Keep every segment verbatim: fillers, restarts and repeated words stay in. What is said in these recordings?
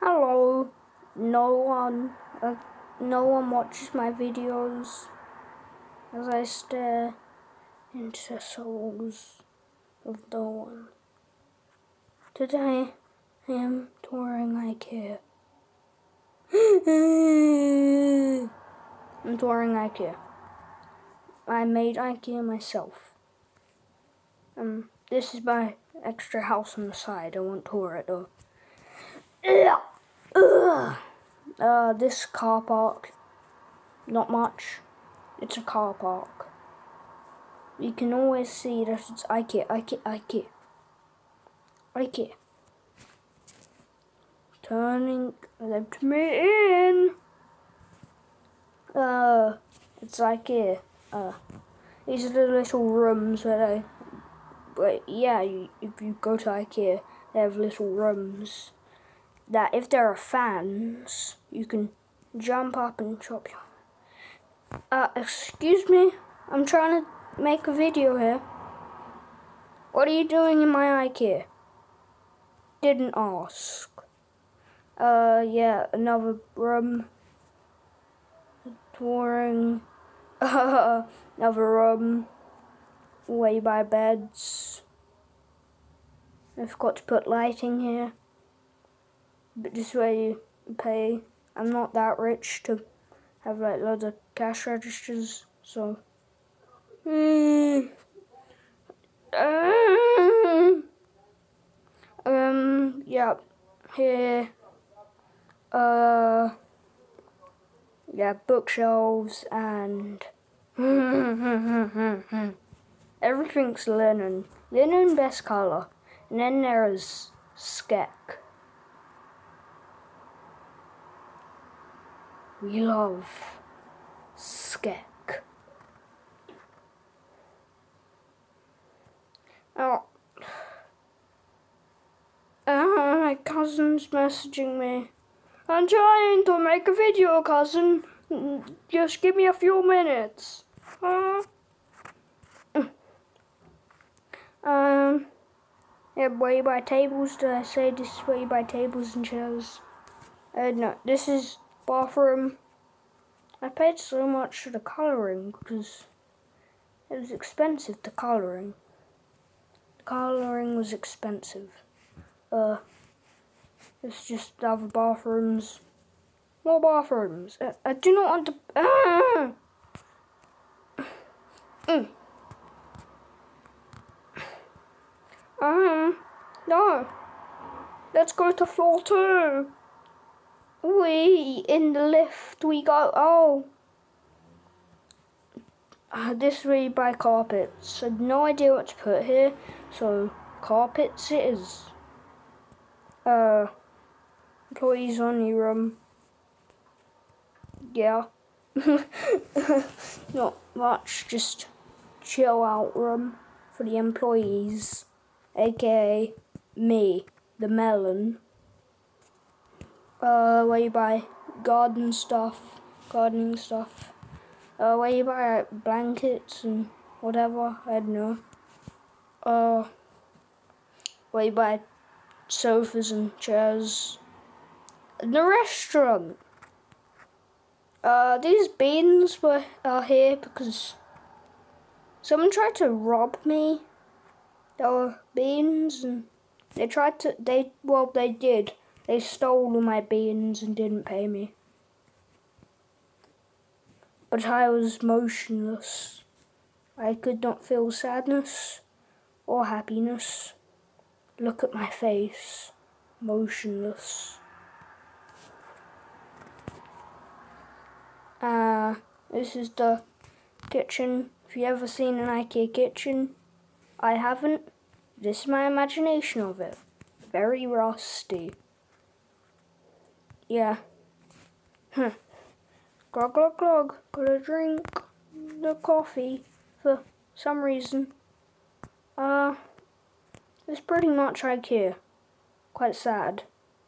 Hello, no one, uh, no one watches my videos as I stare into the souls of no one. Today, I am touring IKEA. I'm touring IKEA. I made IKEA myself. Um, this is my extra house on the side. I won't tour it though. Uh, this car park, not much. It's a car park. You can always see that it's IKEA, IKEA, IKEA, IKEA. Turning, let me in. Uh, it's IKEA. Uh, these are the little rooms where they. But yeah, you, if you go to IKEA, they have little rooms that if there are fans, you can jump up and chop your. Uh, excuse me, I'm trying to make a video here. What are you doing in my IKEA? Didn't ask. Uh, yeah, another room. Touring. Uh, another room. Way by beds. I forgot to put lighting here. But this way you pay. I'm not that rich to have like loads of cash registers, so. Mm. Um, um, yeah, here, uh, yeah, bookshelves and everything's linen. Linen best colour. And then there's Skek. We love Skek. Oh. Uh, my cousin's messaging me. I'm trying to make a video, cousin. Just give me a few minutes. Uh, um, yeah, where you buy tables? Did I say this is where you buy tables and chairs? Uh, no, this is bathroom. I paid so much for the colouring because it was expensive, the colouring. The colouring was expensive. Uh, it's just other bathrooms. More bathrooms. Uh, I do not want to. Uh, mm. Um, no. Let's go to floor two. We in the lift. We go. Oh, uh, this way by carpets. I had no idea what to put here, so carpets it is. Uh, employees only room. Yeah. Not much, just chill out room for the employees, aka me, the melon. Uh, where you buy garden stuff, gardening stuff. Uh, where you buy like, blankets and whatever, I don't know. Uh, where you buy sofas and chairs. The restaurant. Uh, these beans were are here because someone tried to rob me. There were beans and they tried to, they, well they did. They stole all my beans and didn't pay me. But I was motionless. I could not feel sadness or happiness. Look at my face, motionless. Uh, this is the kitchen. If you ever seen an IKEA kitchen, I haven't. This is my imagination of it. Very rusty. Yeah. Huh. Glug glug glug. Gotta drink the coffee for some reason. Uh, it's pretty much IKEA. Quite sad.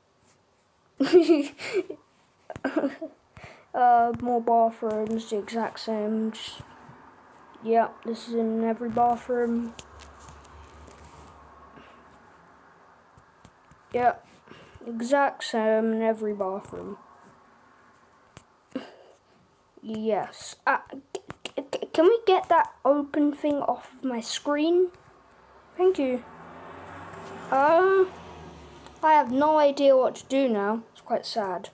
Uh, more bathrooms, the exact same. Just, yeah, this is in every bathroom. Yeah. Exact same in every bathroom. Yes. Uh, can we get that open thing off of my screen? Thank you. Uh, I have no idea what to do now. It's quite sad.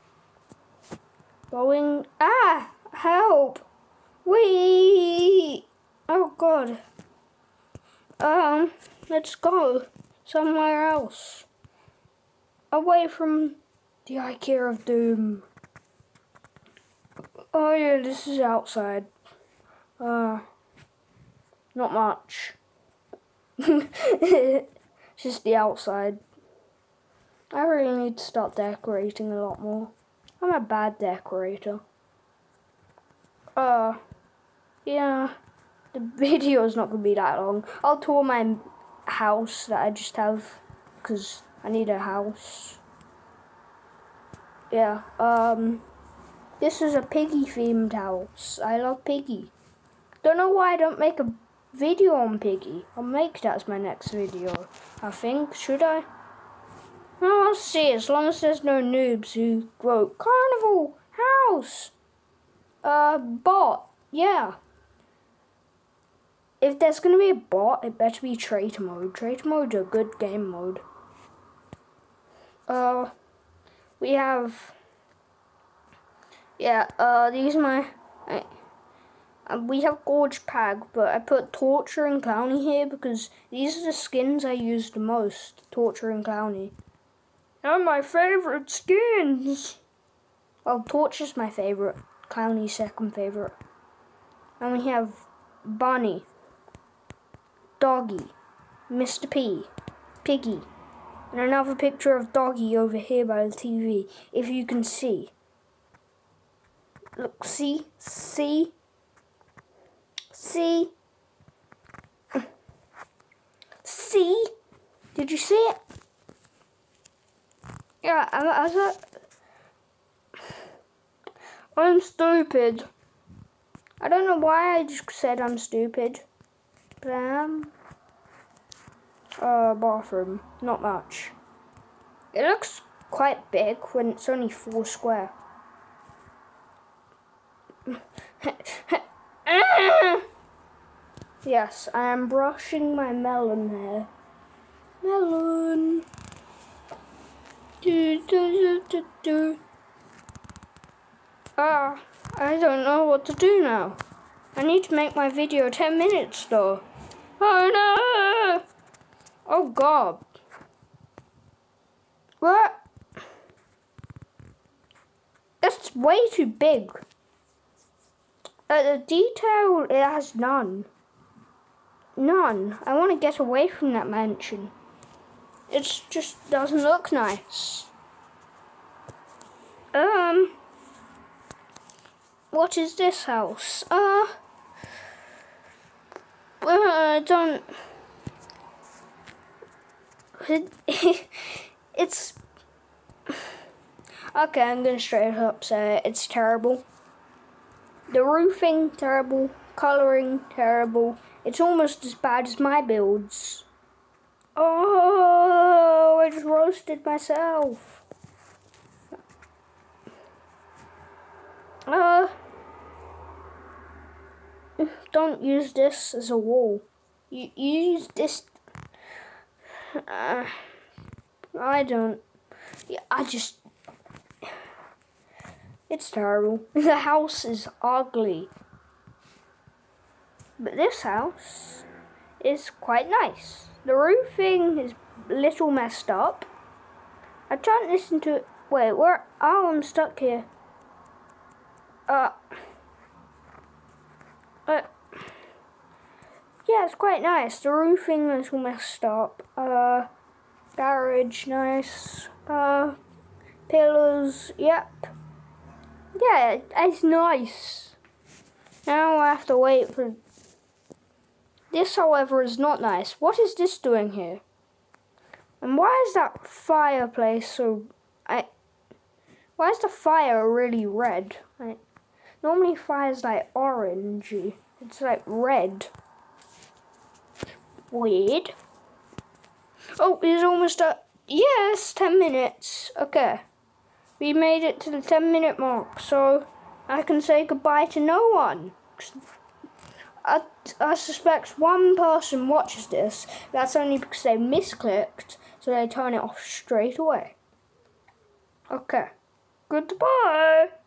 Going. Ah! Help! Wee! Oh God. Um, let's go somewhere else. Away from the IKEA of Doom. Oh yeah, this is outside. Uh, not much. Just the outside. I really need to start decorating a lot more. I'm a bad decorator. Uh, yeah, the video is not going to be that long. I'll tour my house that I just have, because I need a house. Yeah, um, this is a piggy themed house. I love Piggy. Don't know why I don't make a video on Piggy. I'll make that as my next video, I think. Should I? Oh, I'll see, as long as there's no noobs who wrote Carnival House. Uh, bot. Yeah. If there's gonna be a bot, it better be traitor mode. Traitor mode's a good game mode. Uh, we have... Yeah, uh, these are my... I, uh, we have Gorge Pag, but I put Torture and Clowny here because these are the skins I use the most. Torture and Clowny. They're my favourite skins. Well, Torture's my favourite. Clowny's second favourite. And we have Bunny, Doggy, Mister P, Piggy, and another picture of Doggy over here by the T V, if you can see. Look, see, see, see, see, did you see it? Yeah, I, I, I'm stupid. I don't know why I just said I'm stupid, but I am. Uh, bathroom, not much. It looks quite big when it's only four square. Yes, I am brushing my melon hair. Melon. Do, do, do, do, do. Ah, I don't know what to do now. I need to make my video ten minutes though. Oh no! Oh God. What? That's way too big. Uh, the detail, it has none. None. I want to get away from that mansion. It just doesn't look nice. Um, what is this house? Uh, uh I don't. It, it's okay. I'm gonna straight up say it's terrible. The roofing terrible, coloring terrible. It's almost as bad as my builds. Oh, I just roasted myself. Uh, don't use this as a wall. You, you use this. Uh, I don't. Yeah, I just. It's terrible. The house is ugly. But this house is quite nice. The roofing is a little messed up. I can't listen to it. Wait, where? Oh, I'm stuck here. Uh. Uh. Yeah, it's quite nice. The roofing is a little messed up. Uh. Garage, nice. Uh. Pillars, yep. Yeah, it's nice. Now I have to wait for... This, however, is not nice. What is this doing here? And why is that fireplace so... I? Why is the fire really red? Like, normally fire's like orangey. It's like red. Weird. Oh, it's almost up. Yes, ten minutes. Okay. We made it to the ten minute mark, so I can say goodbye to no one. I, I suspect one person watches this. That's only because they misclicked, so they turn it off straight away. Okay. Goodbye.